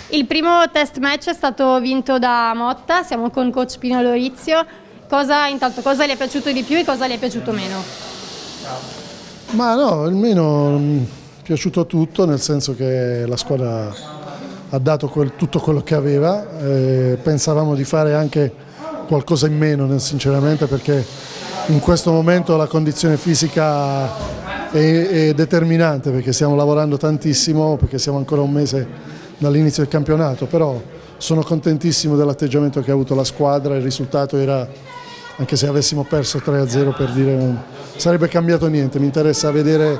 Il primo test match è stato vinto da Motta, siamo con coach Pino Lorizio. Intanto cosa le è piaciuto di più e cosa le è piaciuto meno? Ma no, il meno mi è piaciuto tutto, nel senso che la squadra ha dato tutto quello che aveva. Pensavamo di fare anche qualcosa in meno, sinceramente, perché in questo momento la condizione fisica è determinante, perché stiamo lavorando tantissimo, perché siamo ancora un mese dall'inizio del campionato, però sono contentissimo dell'atteggiamento che ha avuto la squadra. Il risultato era, anche se avessimo perso 3-0, per dire, non sarebbe cambiato niente. Mi interessa vedere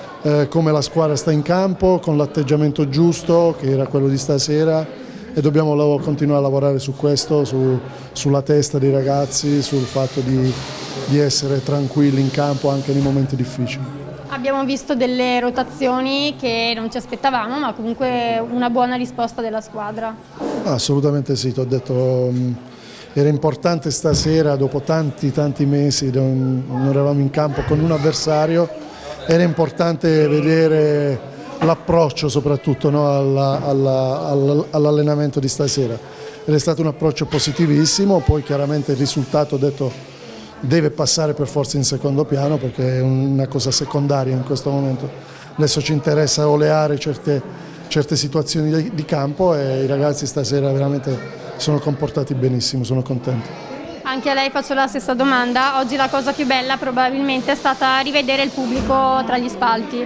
come la squadra sta in campo, con l'atteggiamento giusto, che era quello di stasera, e dobbiamo continuare a lavorare su questo, sulla testa dei ragazzi, sul fatto di essere tranquilli in campo anche nei momenti difficili. Abbiamo visto delle rotazioni che non ci aspettavamo, ma comunque una buona risposta della squadra. Assolutamente sì, ti ho detto, era importante stasera, dopo tanti mesi non eravamo in campo con un avversario, era importante vedere l'approccio soprattutto, no, all'allenamento di stasera. Ed è stato un approccio positivissimo, poi chiaramente il risultato, ho detto, deve passare per forza in secondo piano, perché è una cosa secondaria in questo momento. Adesso ci interessa oleare certe situazioni di campo, e i ragazzi stasera veramente sono comportati benissimo, sono contento. Anche a lei faccio la stessa domanda. Oggi la cosa più bella probabilmente è stata rivedere il pubblico tra gli spalti.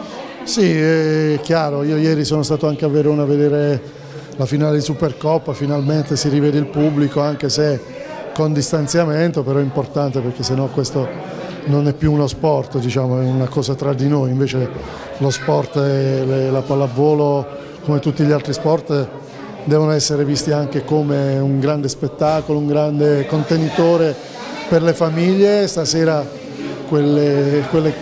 Sì, è chiaro, io ieri sono stato anche a Verona a vedere la finale di Supercoppa, finalmente si rivede il pubblico, anche se con distanziamento, però è importante, perché sennò questo non è più uno sport, diciamo, è una cosa tra di noi. Invece lo sport e la pallavolo, come tutti gli altri sport, devono essere visti anche come un grande spettacolo, un grande contenitore per le famiglie. Stasera quelle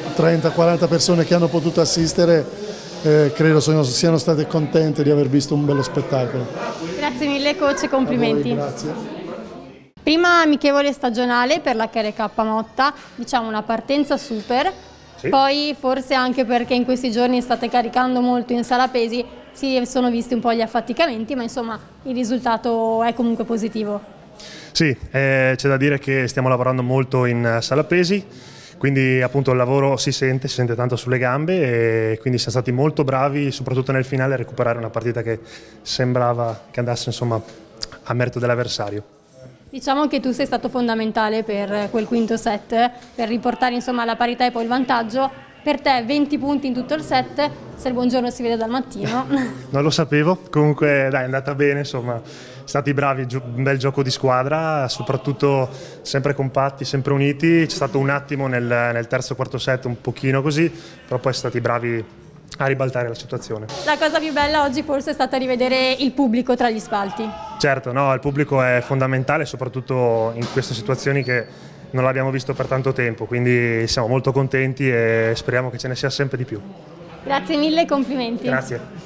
30-40 persone che hanno potuto assistere credo siano state contente di aver visto un bello spettacolo. Grazie mille coach e complimenti. Grazie. Prima amichevole stagionale per la KRK Motta, diciamo una partenza super, sì. Poi forse anche perché in questi giorni state caricando molto in sala pesi, si sono visti un po' gli affaticamenti, ma insomma il risultato è comunque positivo. Sì, c'è da dire che stiamo lavorando molto in sala pesi, quindi appunto il lavoro si sente tanto sulle gambe, e quindi siamo stati molto bravi, soprattutto nel finale, a recuperare una partita che sembrava che andasse, insomma, a merito dell'avversario. Diciamo che tu sei stato fondamentale per quel quinto set, per riportare, insomma, la parità e poi il vantaggio. Per te 20 punti in tutto il set, se il buongiorno si vede dal mattino. Non lo sapevo, comunque dai, è andata bene, insomma, stati bravi, un bel gioco di squadra, soprattutto sempre compatti, sempre uniti. C'è stato un attimo nel terzo e quarto set un pochino così, però poi siamo stati bravi a ribaltare la situazione. La cosa più bella oggi forse è stata rivedere il pubblico tra gli spalti. Certo, no, il pubblico è fondamentale, soprattutto in queste situazioni che non l'abbiamo visto per tanto tempo, quindi siamo molto contenti e speriamo che ce ne sia sempre di più. Grazie mille e complimenti. Grazie.